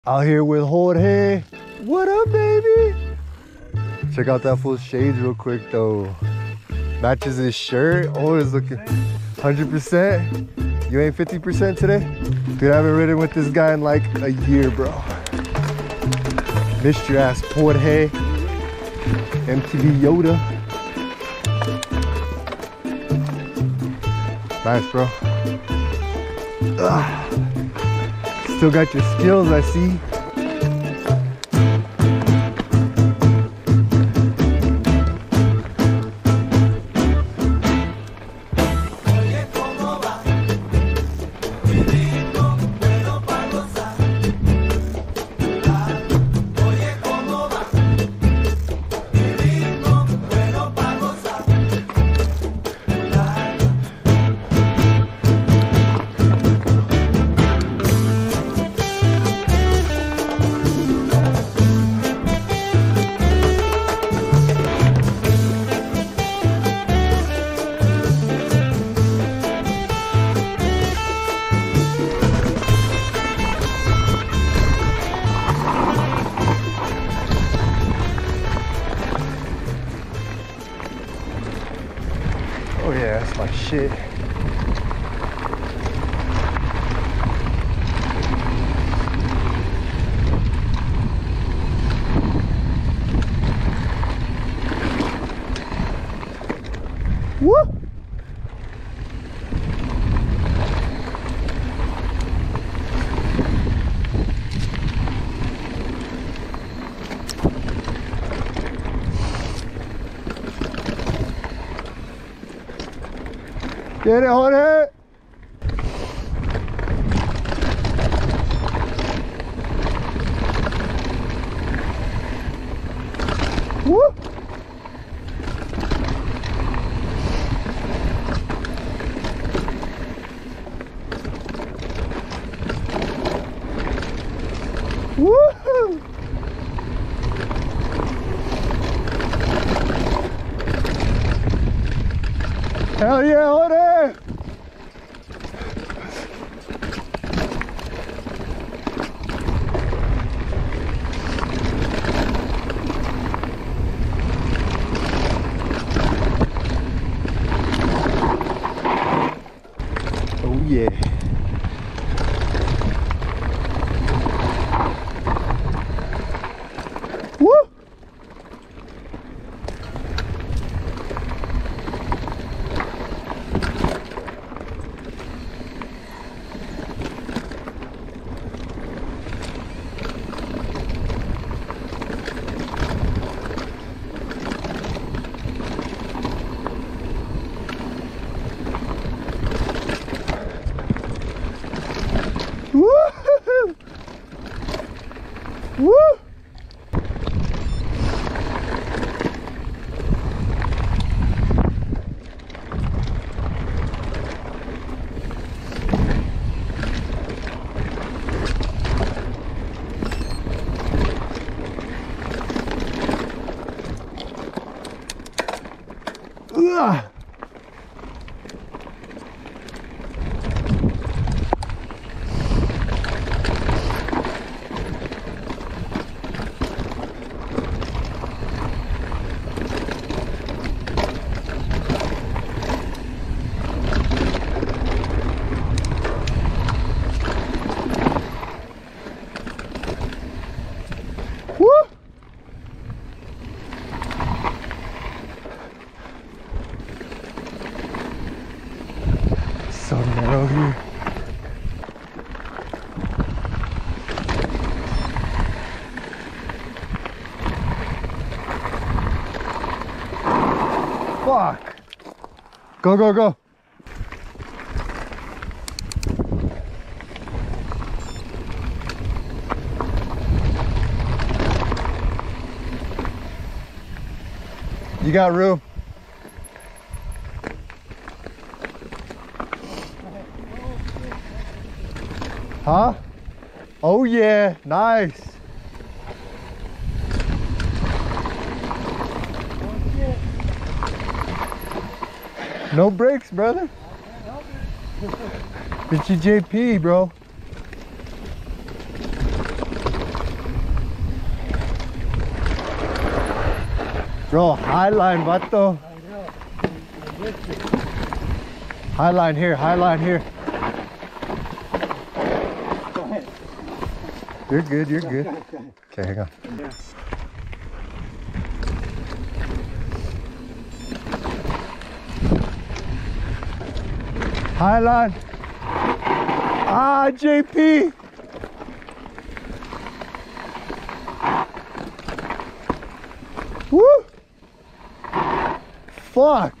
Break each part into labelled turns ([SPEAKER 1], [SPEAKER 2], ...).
[SPEAKER 1] Out here with Jorge. What up, baby? Check out that full shades real quick though. Matches his shirt. Always looking 100%. You ain't 50% today? Dude, I haven't ridden with this guy in like a year, bro. Missed your ass, Jorge. MTB Yoda. Nice, bro. Ugh. Still got your skills, I see. Oh yeah, that's my shit. Woo! Get it, Jorge! Woo! Woo-hoo! Hell yeah, Jorge! Oh yeah. Woo! Woo! Woo! Ugh. Woo! So narrow here. Fuck. Go, go, go. You got room. Huh? Oh yeah, nice. No brakes, brother. It's your JP, bro. Bro, high line, vato. High line here, high line here.
[SPEAKER 2] Go ahead.
[SPEAKER 1] You're good, you're good. Okay, hang on.
[SPEAKER 2] Yeah.
[SPEAKER 1] High line. Ah, JP. Woo! Fuck!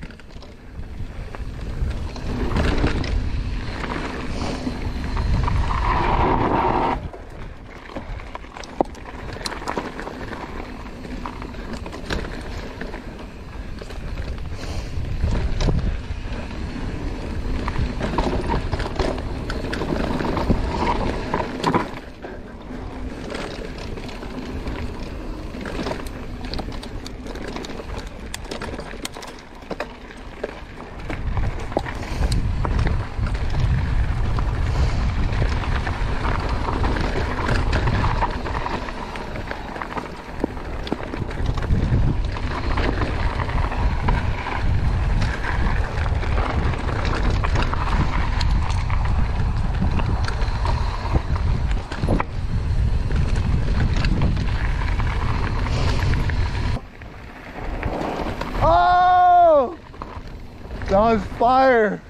[SPEAKER 1] Oh! That was fire!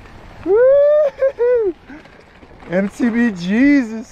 [SPEAKER 1] Woo! MTB Jesus!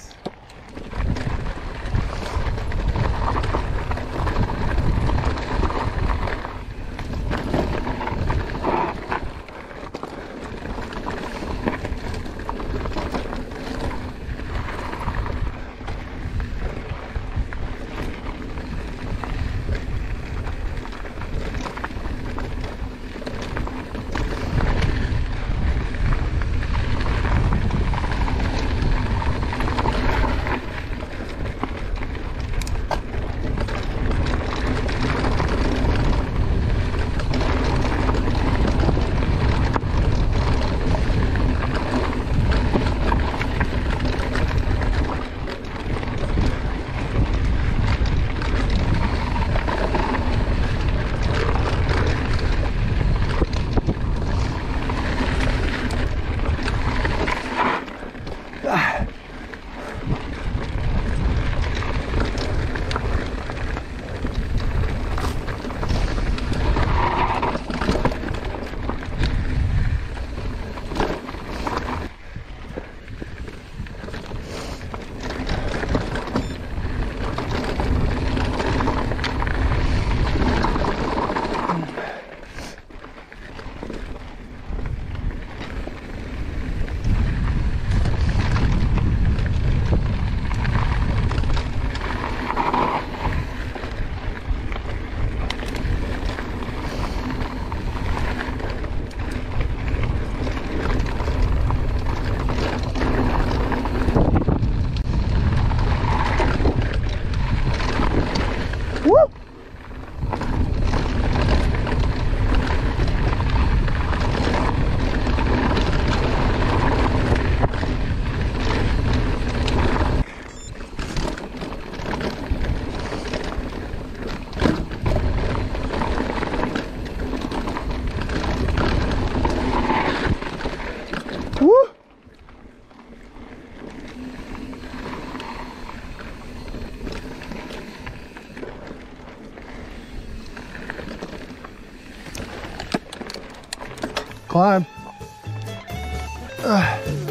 [SPEAKER 1] Climb.